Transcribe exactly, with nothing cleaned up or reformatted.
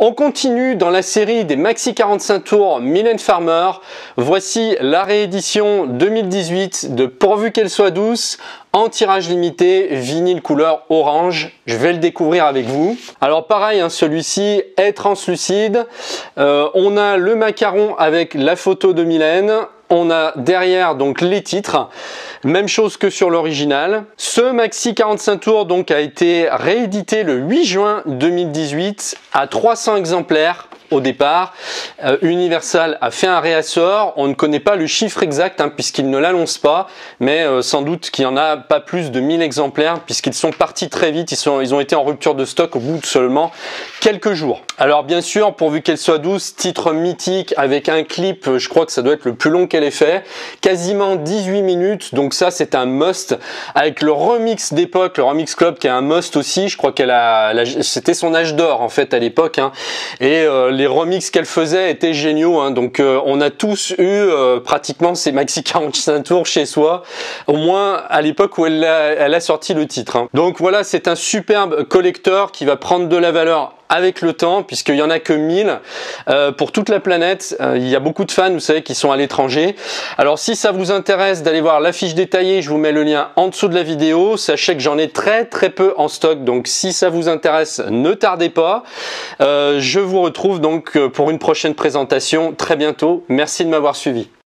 On continue dans la série des Maxi quarante-cinq tours Mylène Farmer. Voici la réédition deux mille dix-huit de Pourvu qu'elle soit douce en tirage limité, vinyle couleur orange. Je vais le découvrir avec vous. Alors pareil, hein, celui-ci est translucide. Euh, on a le macaron avec la photo de Mylène. On a derrière donc les titres, même chose que sur l'original. Ce Maxi quarante-cinq tours donc a été réédité le huit juin deux mille dix-huit à trois cents exemplaires au départ. Euh, Universal a fait un réassort. On ne connaît pas le chiffre exact hein, puisqu'il ne l'annonce pas, mais euh, sans doute qu'il n'y en a pas plus de mille exemplaires puisqu'ils sont partis très vite. Ils, sont, ils ont été en rupture de stock au bout de seulement quelques jours. Alors bien sûr, pourvu qu'elle soit douce, titre mythique avec un clip, je crois que ça doit être le plus long qu'elle ait fait, quasiment dix-huit minutes, donc ça c'est un must, avec le remix d'époque, le remix club qui est un must aussi. Je crois qu'elle a, c'était son âge d'or en fait à l'époque, hein. Et euh, les remixes qu'elle faisait étaient géniaux, hein. Donc euh, on a tous eu euh, pratiquement ces Maxi quarante-cinq tours chez soi, au moins à l'époque où elle a, elle a sorti le titre, hein. Donc voilà, c'est un superbe collector qui va prendre de la valeur avec le temps, puisqu'il y en a que mille euh, pour toute la planète. Euh, il y a beaucoup de fans, vous savez, qui sont à l'étranger. Alors si ça vous intéresse d'aller voir l'affiche détaillée, je vous mets le lien en dessous de la vidéo. Sachez que j'en ai très très peu en stock, donc si ça vous intéresse, ne tardez pas. Euh, je vous retrouve donc pour une prochaine présentation très bientôt. Merci de m'avoir suivi.